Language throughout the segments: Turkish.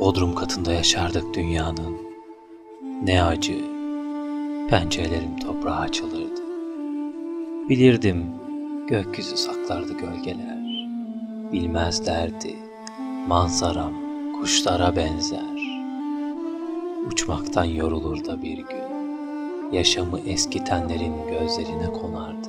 Bodrum katında yaşardık dünyanın. Ne acı, pencerelerim toprağa açılırdı. Bilirdim, gökyüzü saklardı gölgeler. Bilmezlerdi, manzaram kuşlara benzer. Uçmaktan yorulur da bir gün, yaşamı eskitenlerin gözlerine konardı.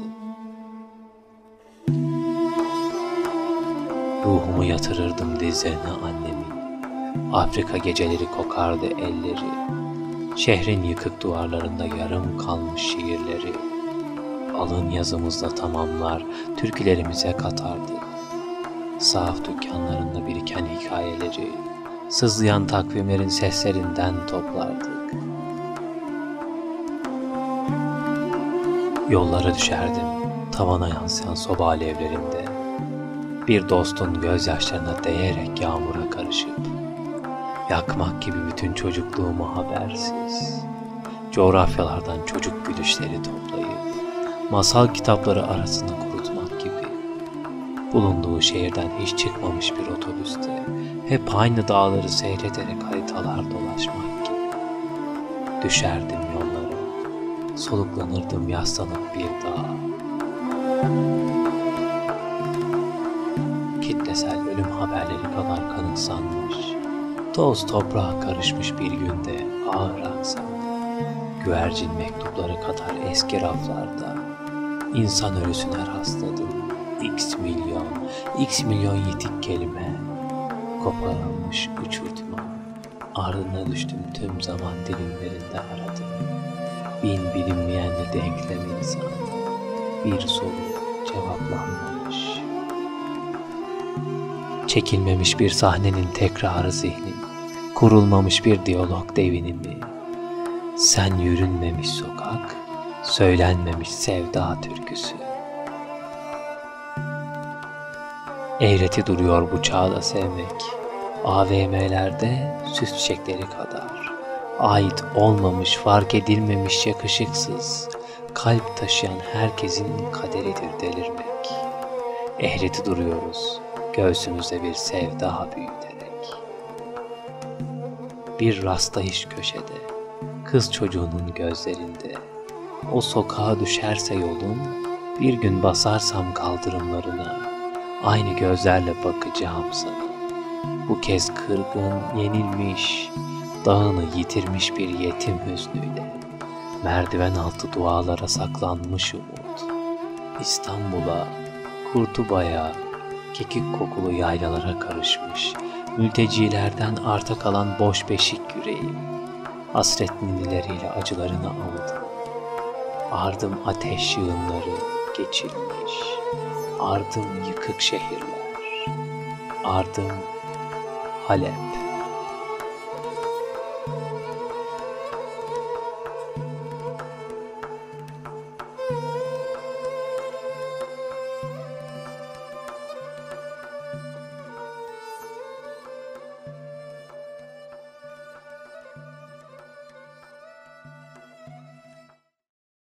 Ruhumu yatırırdım dizlerine annemin. Afrika geceleri kokardı elleri. Şehrin yıkık duvarlarında yarım kalmış şiirleri. Alın yazımızla tamamlar, türkülerimize katardı. Sahaf dükkanlarında biriken hikayeleri, sızlayan takvimlerin seslerinden toplardık. Yollara düşerdim, tavana yansıyan soba alevlerinde. Bir dostun gözyaşlarına değerek yağmura karışıp, yakmak gibi bütün çocukluğumu habersiz, coğrafyalardan çocuk gülüşleri toplayıp, masal kitapları arasında kurutmak gibi, bulunduğu şehirden hiç çıkmamış bir otobüste, hep aynı dağları seyrederek haritalar dolaşmak gibi. Düşerdim yollara, soluklanırdım yaslanıp bir dağa. Kitlesel ölüm haberleri kadar kanıksanmış, toz toprağa karışmış bir günde ağır aksamda, güvercin mektupları kadar eski raflarda, insan ölüsüne rastladım, x milyon yitik kelime, koparılmış uçurtma, ardına düştüm tüm zaman dilimlerinde aradım, bin bilinmeyenle denklem insan, bir soru cevaplanmamış. Çekilmemiş bir sahnenin tekrarı zihnim, kurulmamış bir diyalog devinimi, sen yürünmemiş sokak, söylenmemiş sevda türküsü. Eğreti duruyor bu çağda sevmek, AVM'lerde süs çiçekleri kadar, ait olmamış, fark edilmemiş yakışıksız, kalp taşıyan herkesin kaderidir delirmek. Eğreti duruyoruz, göğsümüzde bir sevda büyüterek. Bir rastlayış köşede, kız çocuğunun gözlerinde, o sokağa düşerse yolum, bir gün basarsam kaldırımlarına, aynı gözlerle bakacağım sana. Bu kez kırgın, yenilmiş, dağını yitirmiş bir yetim hüznüyle, merdiven altı dualara saklanmış umut, İstanbul'a, Kurtuba'ya, kekik kokulu yaylalara karışmış, mültecilerden arta kalan boş beşik yüreğim, hasret ninileriyle acılarını aldım. Ardım ateş yığınları geçilmiş, ardım yıkık şehirler, ardım Halep.